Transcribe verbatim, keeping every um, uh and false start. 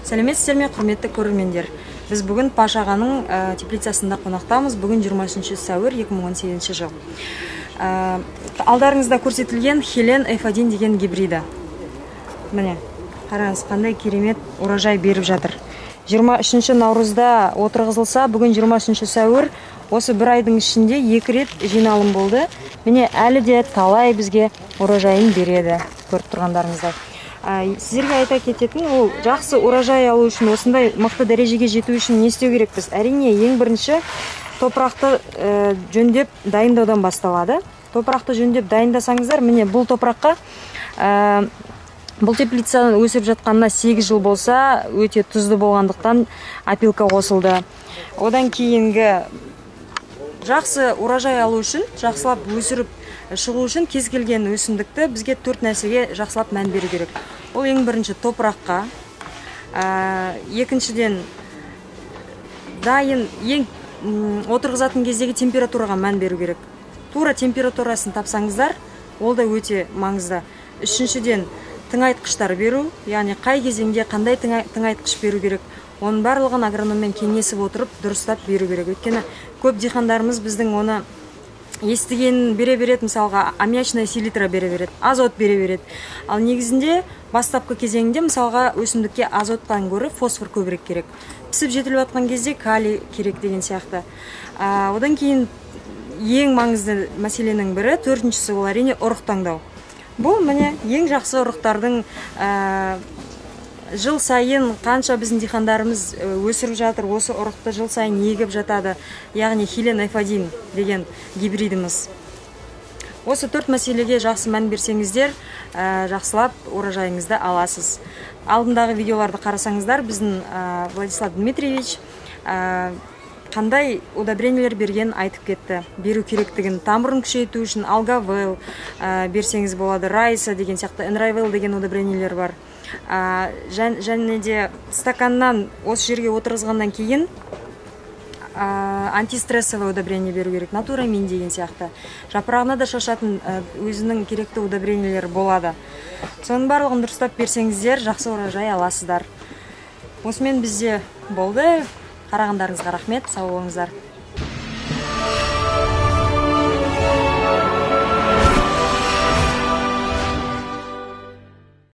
Сәлеметсіздер ме, құрметті көрермендер. Біз бүгін Паш ағаның теплицасында қонақтамыз. Бүгін жиырма үшінші сәуір екі мың он сегізінші жыл. Алдарыңызда көрсетілген Хелен эф один деген гибриді. Міне, қараңыз, қандай керемет урожай беріп жатыр. жиырма үшінші наурызда отырғызылса, бүгін жиырма үшінші сәуір, осы бір айдың ішінде екі рет жиналым болды. Міне, әлі де талай бізге урожайын береді, көріп тұрғандарыңыздай. Сіздерге айта кететін, ол жақсы урожай алу үшін, осындай мықты дәрежеге жету үшін не істеу керекпіз? Әрине, ең бірінші топырақты жөндеп дайындаудан басталады. Топырақты жөндеп дайындасаңыздар, міне бұл топыраққа, бұл теплицаның өсіп жатқанына сегіз жыл болса, өте тұзды болғандықтан опилка қосылды. Одан кейінгі жақсы урожай алу үшін, жақсылап өсіріп шығу үшін кез келген өсімдікті бізге төрт нәрсеге жақсылап мән беру керек. Ол ең бірінші топыраққа, екіншіден дайын ең отырғызатын кездегі температураға мән беру керек. Тура температурасын тапсаңыздар, ол да өте маңызды. Үшіншіден тыңайтқыштар беру, яғни қай кезеңде қандай тыңайтқыш беру керек. Оның барлығын агрономмен кеңесіп отырып, дұрыстап беру керек. Өйткені көп диқандарымыз біздің оны естіген бере береді, мысалға аммиачная селитра бере береді, азот бере береді. Ал негізінде бастапқы кезеңінде мысалға өсімдікке азоттан гөрі фосфор көбірек керек. Пісіп жетіліп жатқан кезде калий керек деген сияқты. Одан кейін ең маңызды мәселенің бірі, төртіншісі ол әрине ұрық таңдау. Бұл міне ең жақсы ұрықтардың жыл сайын қанша біздің диқандарымыз өсіріп жатыр, осы ұрықты жыл сайын егіп жатады, яғни Хелен эф один деген гибридіміз. Осы төрт мәселеге жақсы мән берсеңіздер, жақсылап урожайыңызды аласыз. Алдындағы видеоларды қарасаңыздар, біздің Владислав Дмитриевич қандай удобрениялар берген айтып кетті. Беру керектігін, тамырын күшейту үшін алгавел берсеңіз болады, райса деген сияқты, энрайвел деген удобрениялар бар. Және де стаканнан осы жерге отырғызғаннан кейін антистрессовый удобрение беру керек, натурамин деген сияқты. Жапырағына да шашатын өзінің керекті удобрениялар болады. Соның барлығын дұрыстап берсеңіздер, жақсы урожай аласыздар. Осымен бізде болды. Қарағандарыңызға рахмет, сау болыңыздар.